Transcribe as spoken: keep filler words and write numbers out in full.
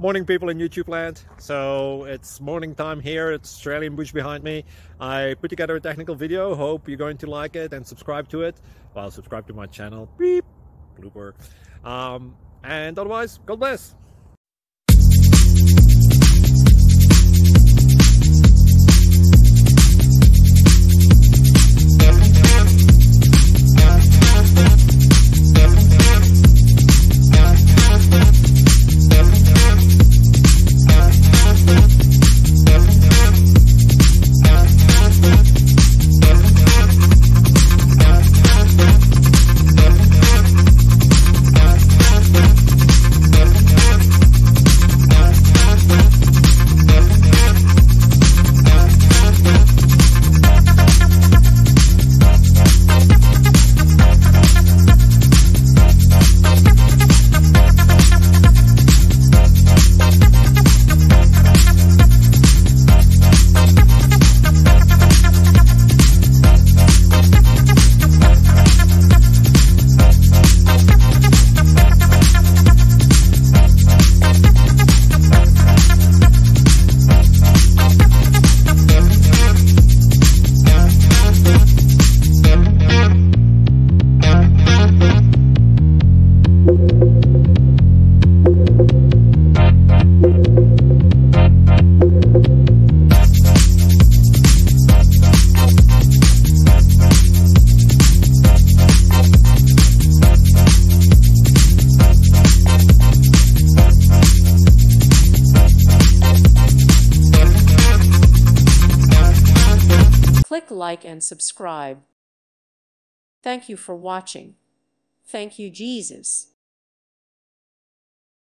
Morning, people in YouTube land. So it's morning time here. It's Australian bush behind me. I put together a technical video. Hope you're going to like it and subscribe to it. Well, subscribe to my channel. Beep. Blooper. Um, and otherwise, God bless. Click like and subscribe. Thank you for watching. Thank you, Jesus.